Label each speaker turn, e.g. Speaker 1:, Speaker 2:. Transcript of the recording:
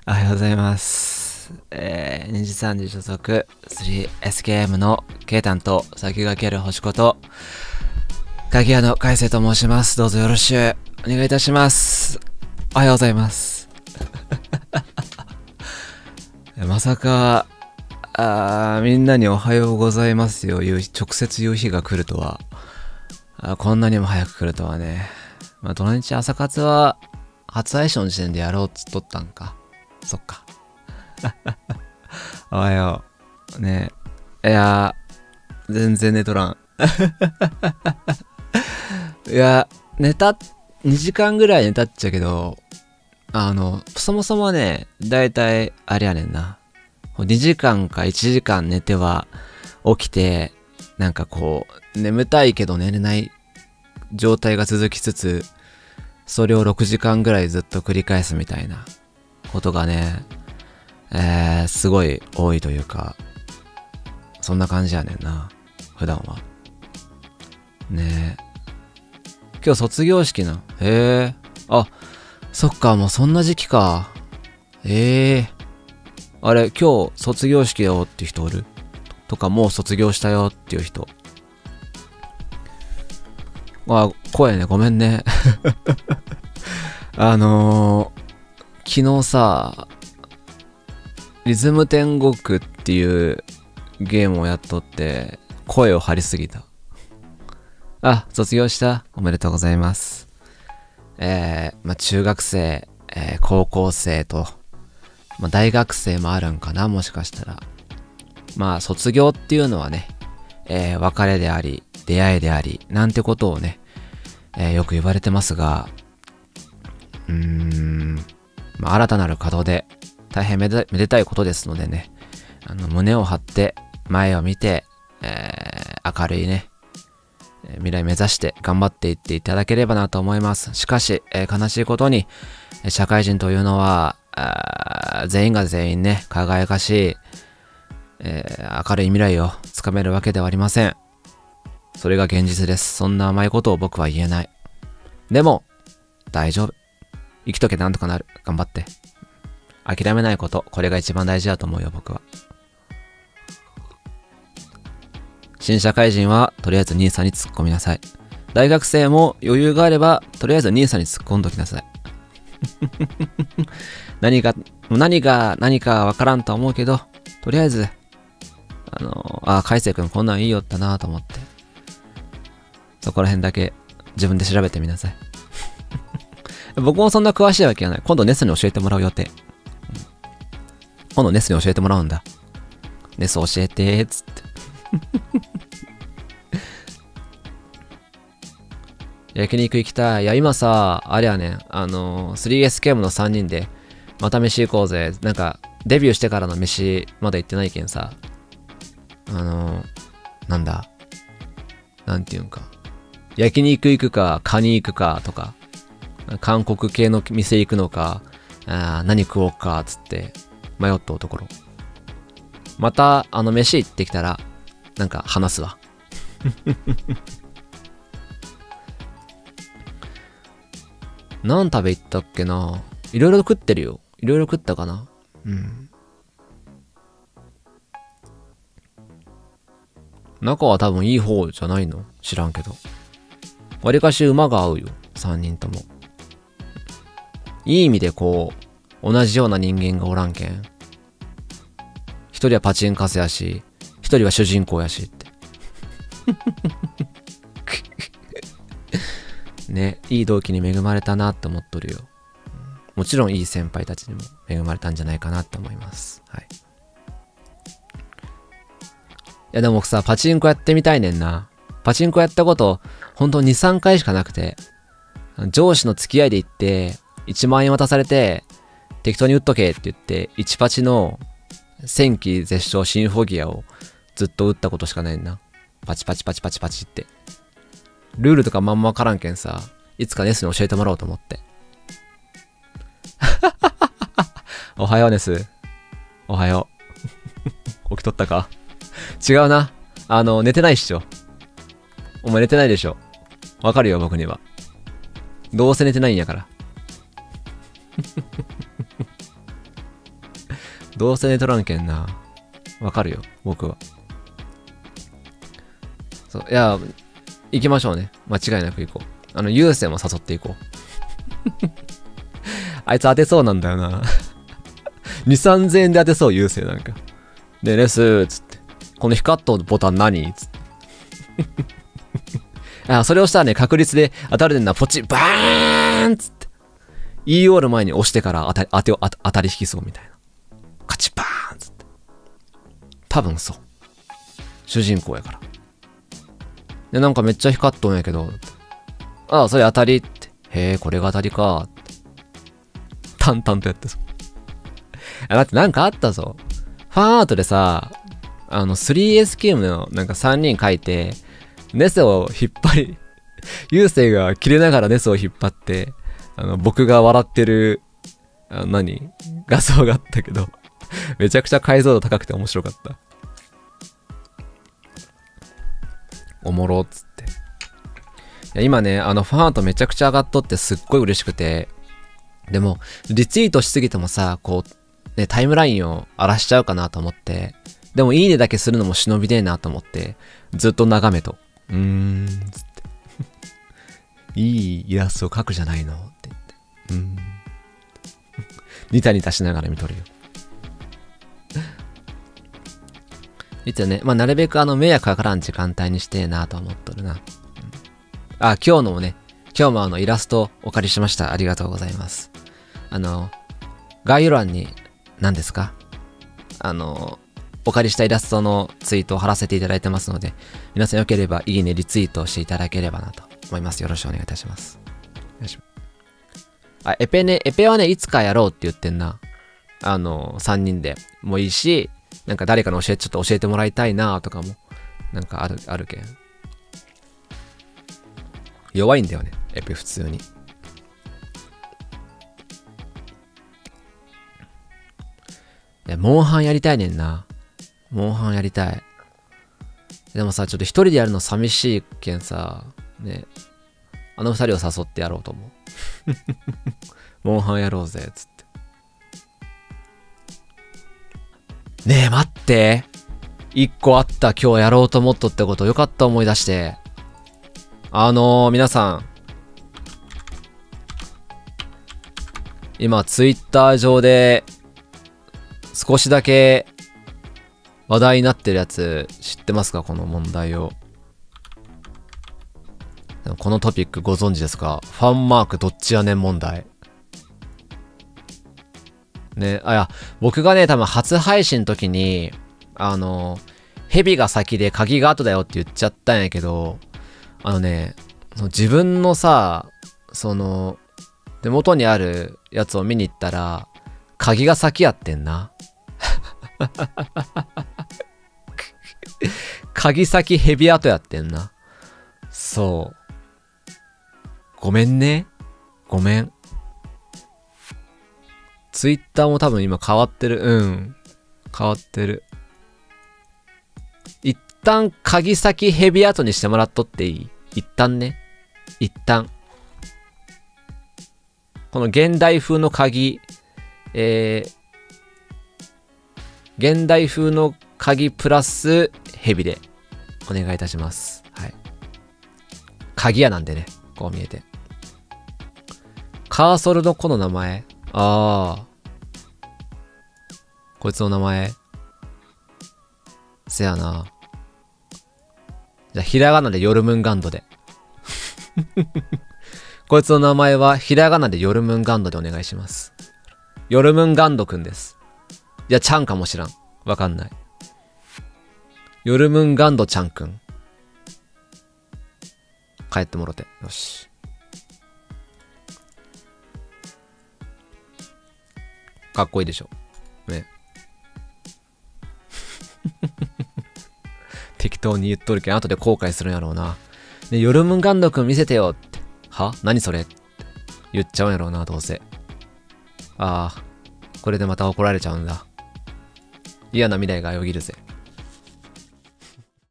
Speaker 1: おはようございます。2時3時所属 3SKM のケイタンと先駆ける星子と鍵屋の海星と申します。どうぞよろしくお願いいたします。おはようございます。まさかみんなにおはようございますよ直接言う日が来るとは、こんなにも早く来るとはね。土日朝活は初配信の時点でやろうっつっとったんか。そっか。おはよう。ねえ。いや全然寝とらん。いや、2時間ぐらい寝たっちゃけど、そもそもね、だいたいあれやねんな。2時間か1時間寝ては起きて、なんかこう、眠たいけど寝れない状態が続きつつ、それを6時間ぐらいずっと繰り返すみたいなことがね、すごい多いというか、そんな感じやねんな、普段は。ねえ。今日卒業式な。へえ。あ、そっか、もうそんな時期か。あれ、今日卒業式よっていう人おる？とか、もう卒業したよっていう人。声ね、ごめんね。昨日さ、リズム天国っていうゲームをやっとって、声を張りすぎた。卒業した。おめでとうございます。中学生、高校生と、大学生もあるんかな、もしかしたら。卒業っていうのはね、別れであり、出会いであり、なんてことをね、よく言われてますが、新たなる門出、大変めでたいことですのでね、胸を張って、前を見て、明るいね、未来目指して頑張っていっていただければなと思います。しかし、悲しいことに、社会人というのは、全員が全員ね、輝かしい、明るい未来をつかめるわけではありません。それが現実です。そんな甘いことを僕は言えない。でも、大丈夫。生きとけなんとかなる。頑張って。諦めないこと、これが一番大事だと思うよ、僕は。新社会人は、とりあえず兄さんに突っ込みなさい。大学生も余裕があれば、とりあえず兄さんに突っ込んどきなさい。何かわからんとは思うけど、とりあえず、海星くんこんなんいいよったなと思って。そこら辺だけ自分で調べてみなさい。僕もそんな詳しいわけじゃない。今度ネスに教えてもらう予定。今度ネスに教えてもらうんだ。ネス教えてーっつって。焼肉行きたい。いや、今さ、あれやねん。3SKM の3人で、また飯行こうぜ。なんか、デビューしてからの飯、まだ行ってないけんさ。なんだ。なんていうんか。焼肉行くか、カニ行くか、とか。韓国系の店行くのか、何食おうか、つって、迷っとうところ。また、飯行ってきたら、なんか話すわ。何食べ行ったっけな。いろいろ食ってるよ。いろいろ食ったかな。中は多分いい方じゃないの？知らんけど。わりかし馬が合うよ。3人とも。いい意味でこう、同じような人間がおらんけん。一人はパチンカスやし、一人は主人公やしって。ね、いい同期に恵まれたなって思っとるよ。もちろんいい先輩たちにも恵まれたんじゃないかなって思います。はい。いやでもさ、パチンコやってみたいねんな。パチンコやったこと、ほんと2、3回しかなくて、上司の付き合いで行って、1万円渡されて、適当に打っとけって言って、1パチの戦機絶唱シンフォギアをずっと打ったことしかないんな。パチパチパチパチパチって。ルールとかまんまわからんけんさ、いつかネスに教えてもらおうと思って。おはようネス。おはよう。起きとったか？違うな。寝てないっしょ。お前寝てないでしょ。わかるよ、僕には。どうせ寝てないんやから。 どうせ寝とらんけんな。わかるよ、僕は。そう、いや、行きましょうね。間違いなく行こう。優勢も誘っていこう。あいつ当てそうなんだよな。2、3000円で当てそう、優勢なんか。で、レスー、つって。この光っとるボタン何つって。それをしたらね、確率で当たるでんな、ポチッ、バーンつって。言い終わる前に押してから当たり引きそうみたいな。カチッバーンつって。多分そう。主人公やから。で、なんかめっちゃ光っとんやけど、それ当たりって。へえ、これが当たりかーって。淡々とやってそう。だってなんかあったぞ。ファンアートでさ、3S ゲームのなんか3人書いて、ネスを引っ張り、優勢が切れながらネスを引っ張って、僕が笑ってる、画像があったけど、めちゃくちゃ解像度高くて面白かった。おもろっつって。いや今ね、ファンアートめちゃくちゃ上がっとってすっごい嬉しくて、でも、リツイートしすぎてもさ、こう、ね、タイムラインを荒らしちゃうかなと思って、でもいいねだけするのも忍びねえなと思って、ずっと眺めと。つって。いいイラストを描くじゃないのって言って。ニタニタしながら見とるよ。一応ね、まあ、なるべく迷惑かからん時間帯にしてえなと思っとるな。今日もイラストお借りしました。ありがとうございます。概要欄に、何ですかお借りしたイラストのツイートを貼らせていただいてますので、皆さんよければいいね、リツイートしていただければなと思います。よろしくお願いいたします。よいしょ。エペはね、いつかやろうって言ってんな。3人でもいいし、なんか誰かのちょっと教えてもらいたいなとかも、なんかあるけん。弱いんだよね、エペ普通に。モンハンやりたいねんな。モンハンやりたい。でもさ、ちょっと一人でやるの寂しいけんさ、ね、2人を誘ってやろうと思う。モンハンやろうぜ、つって。ねえ、待って。1個あった、今日やろうと思っとってこと、よかった思い出して。皆さん。今、ツイッター上で、少しだけ話題になってるやつ知ってますか？この問題を。このトピックご存知ですか？ファンマークどっちやねん問題。ね、僕がね、多分初配信の時に、蛇が先で鍵が後だよって言っちゃったんやけど、自分のさ、手元にあるやつを見に行ったら、鍵が先やってんな。鍵先ヘビ跡やってんな。そう。ごめんね。ごめん。ツイッターも多分今変わってる。変わってる。一旦鍵先ヘビ跡にしてもらっとっていい？一旦ね。一旦。この現代風の鍵、現代風の鍵プラスヘビでお願いいたします。はい。鍵屋なんでね、こう見えて。カーソルの子の名前。こいつの名前。せやな。じゃあ、ひらがなでヨルムンガンドで。こいつの名前はひらがなでヨルムンガンドでお願いします。ヨルムンガンドくんです。いや、ちゃんかもしらん。わかんない。ヨルムンガンドちゃんくん。帰ってもろて。よし。かっこいいでしょ。ね。適当に言っとるけん、後で後悔するんやろうな。ね、ヨルムンガンドくん見せてよって。は？何それって言っちゃうんやろうな、どうせ。これでまた怒られちゃうんだ。嫌な未来がよぎるぜ。